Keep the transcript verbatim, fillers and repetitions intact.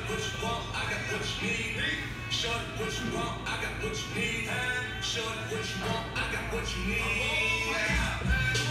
what you want, I got what you need. Shorty, what you want, I got what you need. Shorty, what you want, I got what you need.